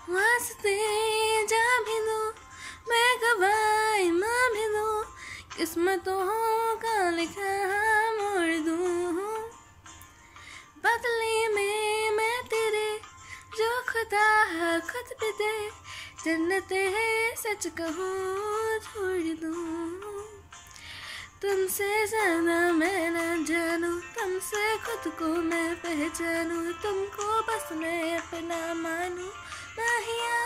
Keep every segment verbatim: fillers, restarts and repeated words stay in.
वास्ते जा भी दो, मैं गवाई माँ भी दो, किस्मतों का लिखा मोड़ दूँ। बदले में मैं तेरे जो खुदा खुद भी दे, जन्नत है सच कहूँ छोड़ दूँ। तुमसे ज़्यादा मैं न जानूँ, तुमसे खुद को मैं पहचानूँ, तुमको बस मैं अपना मानूँ माहिया।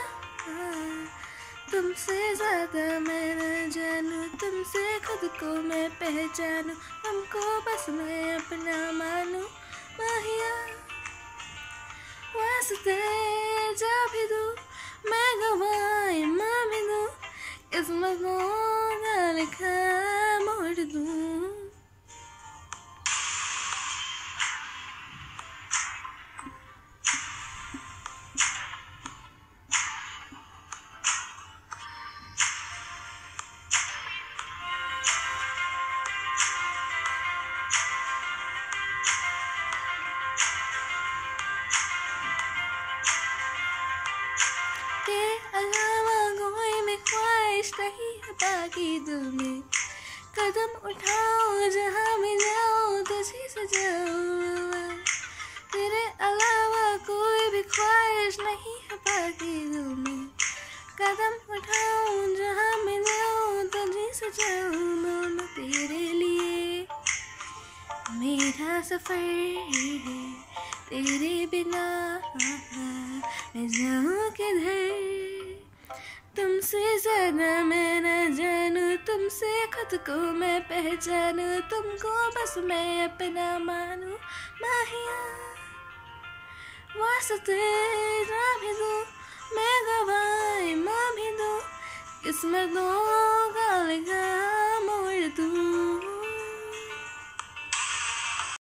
तुमसे ज़्यादा मैं न जानूँ, तुमसे खुद को मैं पहचानूँ, तुमको बस मैं अपना मानूँ माहिया। वास्ते जा भी दूँ, मैं गवाई माँ भी दूँ, किस्मतों का लिखा मोड़ दूँ। के अलावा कोई भी ख्वाहिश नहीं है बाकी दिल में, कदम उठाओ जहाँ भी जाओ तुझी से जाओ। तेरे अलावा कोई भी ख्वाहिश नहीं है बाकी दिल में, कदम उठाओ जहाँ भी जाओ तुझी से जाओ। मैं तेरे लिए मेरा सफ़र है, तेरे बिना मैं जाऊँ किधर। तुमसे ज़्यादा मैं न जानूँ, तुमसे खुद को मैं पहचानूँ, तुमको बस मैं अपना मानूँ माहिया। वास्ते जा भी दूँ, मैं गवाई माँ भी दूँ, किस्मतों का लिखा